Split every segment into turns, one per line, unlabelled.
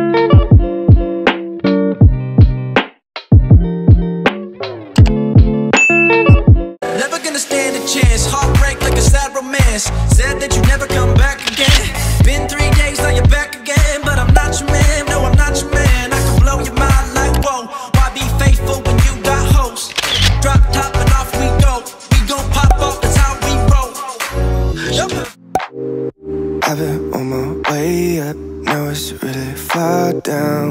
Said that you never come back again. Been 3 days, now you're back again. But I'm not your man, no I'm not your man. I can blow your mind like whoa. Why be faithful when you got hoes? Drop top and off we go. We gon' pop off, that's how we roll.
I've been on my way up, now it's really far down.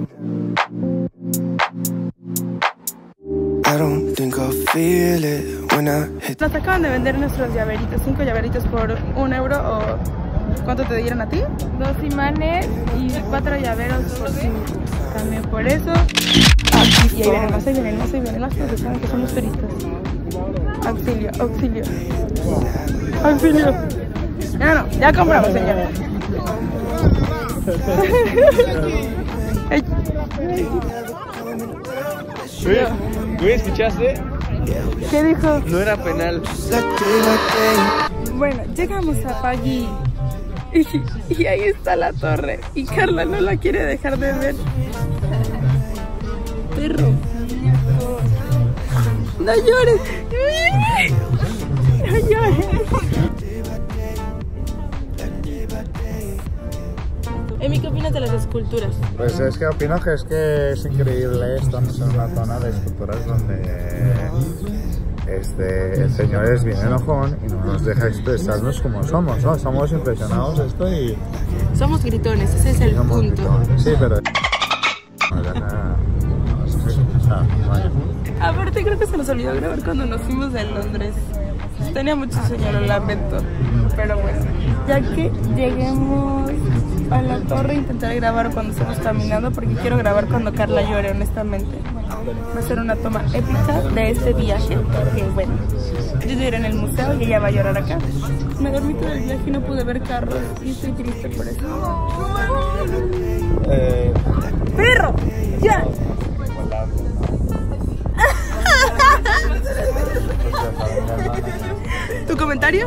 I don't think I'll feel it when I hit.
Nos acaban de vender nuestros llaveritos, 5 llaveritos por 1 euro o... ¿Cuánto te dieron a ti? 2 imanes y 4 llaveros por 5. También por eso. Aquí, y ahí vienen más, porque saben que somos turistas. Auxilio, auxilio. Auxilio. No, ya compramos, señora.
¿Güey, escuchaste?
¿Qué dijo?
No era penal.
Bueno, llegamos a Pagui y ahí está la torre y Carla no la quiere dejar de ver. Perro, no llores, no llores. Emi, ¿qué opinas de las esculturas?
Pues es que opino que es increíble. Estamos en una zona de esculturas donde el señor es bien enojón y no nos deja expresarnos como somos, ¿no? Estamos impresionados de esto y...
Somos gritones, ese es el punto.
Gritones. Sí, pero...
Aparte creo que se nos olvidó grabar cuando nos fuimos de Londres. Tenía mucho sueño, lo lamento. Pero bueno, ya que lleguemos a la torre, intentaré grabar cuando estemos caminando, porque quiero grabar cuando Carla llore, honestamente. Va a ser una toma épica de este viaje, porque bueno, yo lloré en el museo y ella va a llorar acá. Me dormí todo el viaje y no pude ver carros y estoy triste por eso. ¡Perro! ¡Ya! ¿Tu comentario?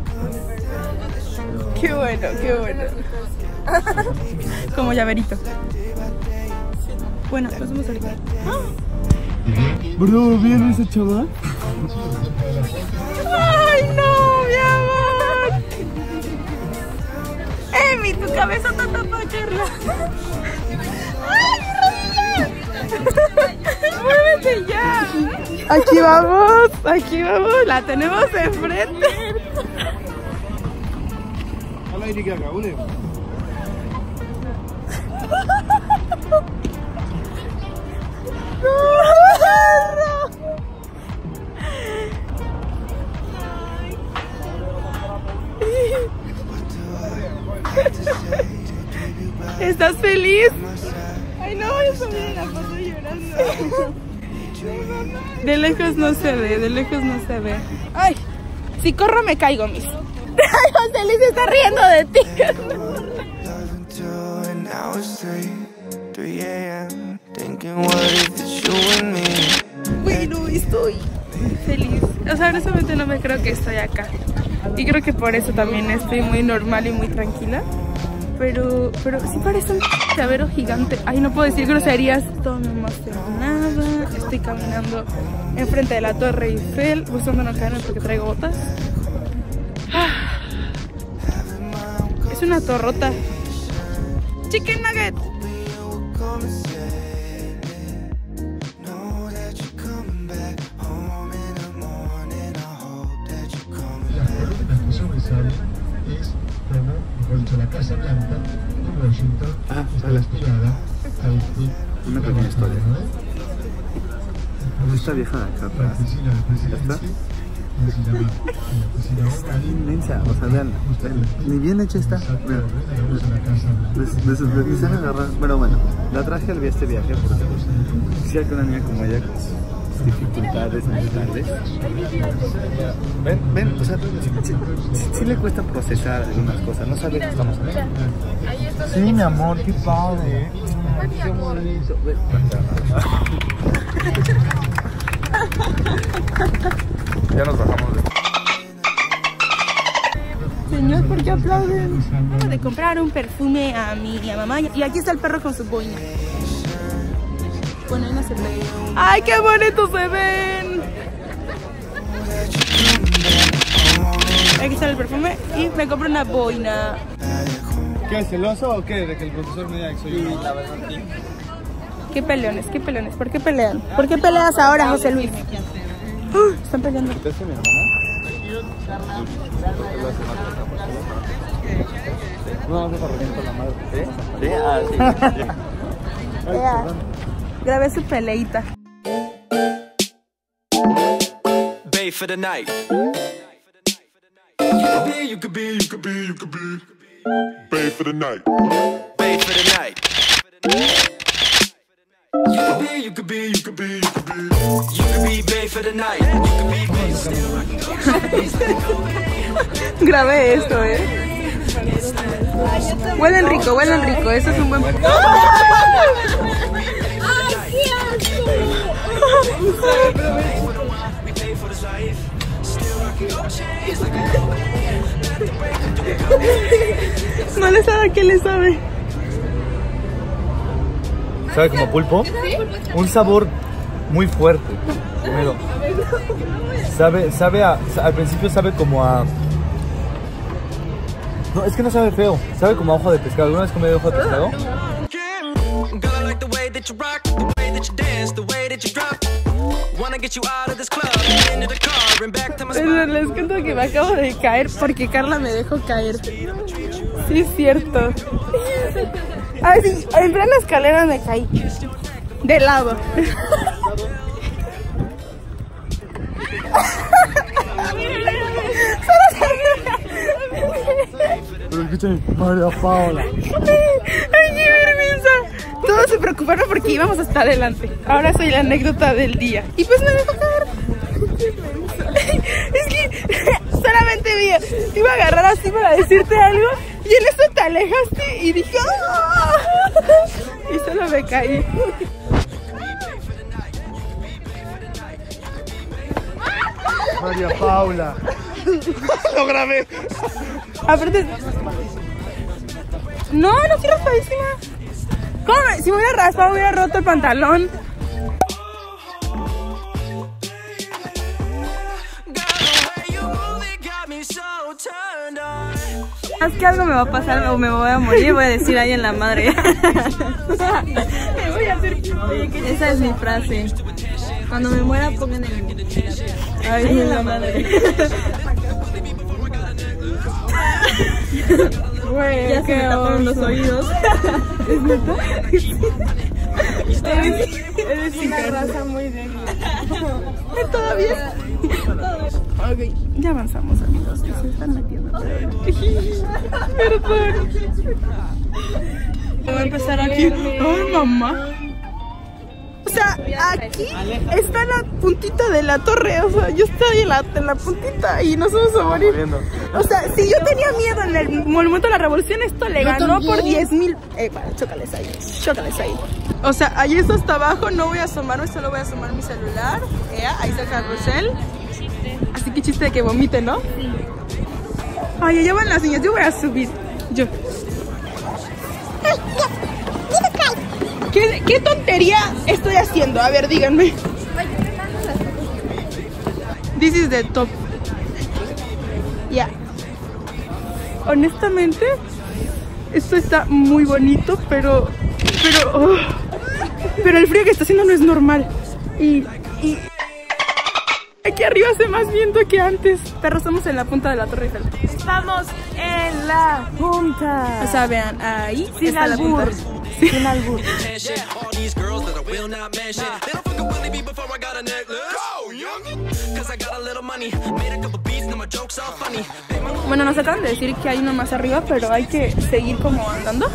Qué bueno, qué bueno. Como llaverito. Bueno, nos vemos ahorita.
Bro, ¿viene ese chaval?
¡Ay, no, mi amor! ¡Emi, tu cabeza está tapada, Carla! ¡Ay, ¡muévete ya! Aquí vamos, la tenemos enfrente. ¿Estás feliz? Ay, no, yo estoy en la foto llorando. De lejos no se ve, de lejos no se ve. Ay, si corro me caigo, mis. Ay, José Luis se está riendo de ti. Bueno, estoy feliz. O sea, honestamente no me creo que estoy acá. Y creo que por eso también estoy muy normal y muy tranquila. Pero sí parece un llavero gigante. Ay, no puedo decir groserías. Todo me emocionada. Estoy caminando enfrente de la Torre Eiffel, buscando no caerme porque traigo botas. Es una torrota. Chicken nugget.
La Casa Blanca en Washington fue inspirada al club.
Una pequeña historia. Esta vieja de acá atrás. ¿Esta? Inmensa, o sea, vean, ni bien hecha está. Ni se han agarrado. Pero bueno, la traje al este viaje porque quisiera que una niña como ella con dificultades mentales. Ven, o sea, sí le cuesta procesar algunas cosas, no sabe que estamos haciendo. Sí, mi amor, qué padre. Qué bonito. Ya nos bajamos de...
Señor, ¿por qué aplauden? Acabo de comprar un perfume a mi y a mamá. Y aquí está el perro con su boina. Bueno, ahí no se ve. ¡Ay, qué bonitos se ven! Aquí está el perfume y me compré una boina.
¿Qué, celoso o qué? De que el profesor me diga que soy yo.
Qué peleones, qué peleones. ¿Por qué pelean? ¿Por qué peleas ahora, José Luis? Están peleando.
¿Qué hace mi hermana? No, vamos a reunir con la madre. ¿Sí? ¿Sí? Ah, sí.
Grabé su peleita.
Bay for the night. You could be
Bay for the night.
Bay for the night. You could be Bay for the night. You could be Bay still.
Grabé esto, Huelen rico, eso es un buen... No le sabe a qué le sabe.
¿Sabe como pulpo? Un sabor muy fuerte. Primero. Al principio sabe como a... No, es que no sabe feo. Sabe como a hoja de pescado. ¿Alguna vez comí hoja de pescado?
Pero les cuento que me acabo de caer porque Carla me dejó caer. Sí, es cierto. Ay, sí, en plena escalera me caí. De lado.
Pero escúchame, María Paola.
Ay, qué vergüenza. Todos se preocuparon porque íbamos hasta adelante. Ahora soy la anécdota del día. Y pues me dejó caer. Es que solamente te iba a agarrar así para decirte algo y en eso te alejaste y dije ¡ah! Y solo me caí.
María Paula. Lo grabé.
Aparte... No estoy raspadísima. ¿Cómo? Si me hubiera raspado hubiera roto el pantalón. Es que algo me va a pasar o me voy a morir, voy a decir ahí en la madre. Me voy a hacer... Esa es mi frase. Cuando me muera pongan el... Ay, en la madre. Güey, ya se me taparon los oídos. ¿Es neta? Eres una raza muy débil. ¿Todo bien? Ok, ya avanzamos, amigos. Se están metiendo. Perdón. Voy a empezar aquí. Ay, mamá. O sea, aquí está la puntita de la torre. O sea, yo estoy en la puntita y nos vamos a morir. O sea, si yo tenía miedo en el Monumento a la Revolución, esto le ganó por 10,000. Vale, chócales ahí. O sea, ahí está hasta abajo. No voy a asomarme, solo voy a asomar mi celular. Ahí está el carrusel. Así que chiste de que vomite, ¿no? Ay, allá van las niñas. Yo voy a subir. Yo. ¿Qué tontería estoy haciendo? A ver, díganme. This is the top. Ya. Honestamente, esto está muy bonito, pero el frío que está haciendo no es normal. Y aquí arriba hace más viento que antes. Pero estamos en la punta de la Torre Eiffel. Estamos en la punta. O sea, vean, ahí está la punta. Sin albur. Bueno, nos acaban de decir que hay uno más arriba, pero hay que seguir como andando.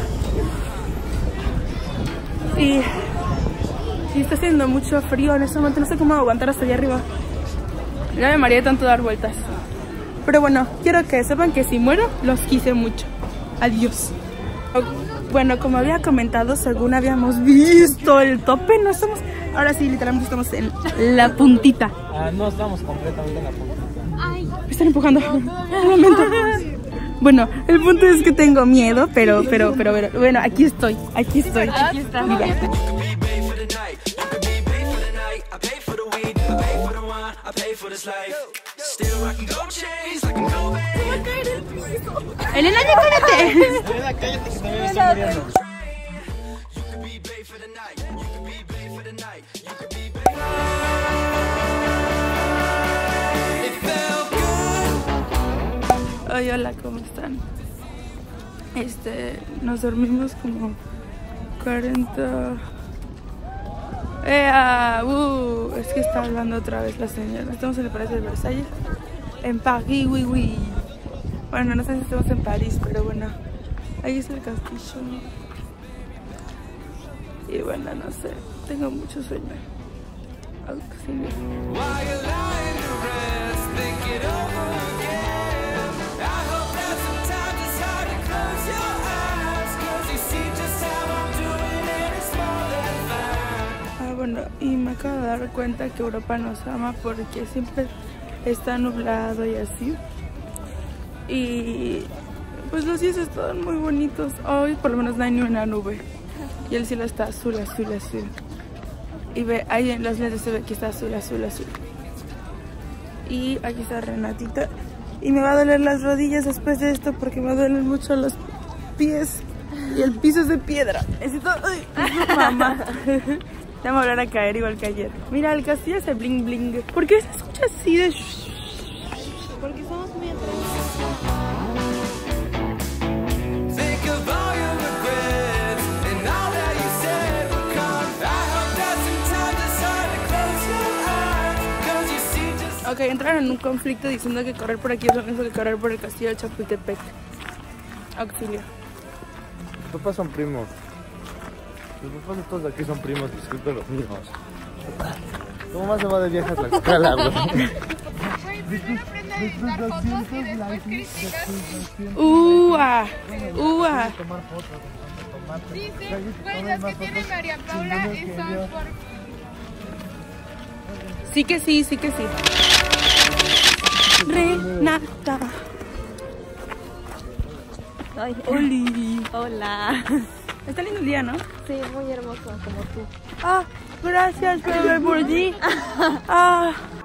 Y está haciendo mucho frío en este momento, no sé cómo aguantar hasta allá arriba. Ya me mareé tanto dar vueltas. Pero bueno, quiero que sepan que si muero, los quise mucho. Adiós. Bueno, como había comentado, según habíamos visto el tope, no estamos... Ahora sí, literalmente estamos en la puntita.
No estamos completamente en la puntita.
Me están empujando. Un momento. Bueno, el punto es que tengo miedo, pero bueno, aquí estoy. Aquí está. Mira.
You could be bae for the night. You could be bae for the night. I pay for the weed. I pay for the wine. I pay for this life. Still I can go chase. I can go babe.
Elena, ya cállate.
Elena, cállate que también me estoy muriendo.
You could be bae for the night. You could be bae for the night. You could be bae. It felt good.
Ay, hola, ¿cómo están? Nos dormimos como 40... es que está hablando otra vez la señora. Estamos en el Palacio de Versalles, en París, oui. Bueno, no sé si estamos en París, pero bueno, ahí es el castillo. Y bueno, no sé, tengo mucho sueño. Auxilio.
While you're lying to rest, think it over again. I hope that sometimes it's hard to close your eyes, 'cause you see just how I'm doing it, it's more than fine.
Bueno, y me acabo de dar cuenta que Europa nos ama porque siempre está nublado y así. Y pues los días están muy bonitos. Hoy por lo menos no hay ni una nube. Y el cielo está azul. Y ve, ahí en los lentes se ve que está azul. Y aquí está Renatita. Y me va a doler las rodillas después de esto porque me duelen mucho los pies. Y el piso es de piedra. Necesito... ¡Ay! Mamá. Ya me va a volver a caer igual que ayer. Mira, el castillo hace bling bling. ¿Por qué se escucha así de...? Porque somos muy atrás.
Think of all your regrets and all that you said would come. I hope that sometimes it's hard to close your eyes, 'cause you see just...
Ok, entraron en un conflicto diciendo que correr por aquí es lo mismo que correr por el castillo de Chapultepec. Auxilio.
Tus papás son primos. Los papás de todos de aquí son primos, disculpe los míos. Tu mamá se va de viaje a Tlaxcala, güey.
Primero aprende a editar fotos y después criticas.
Tomar fotos,
Dice, güey, las que tiene María Paula son por...
Sí que sí. Renata.
Ay,
Oli.
hola.
Está lindo el día, ¿no?
Sí, muy hermoso, como tú.
Ah, gracias por ver por allí.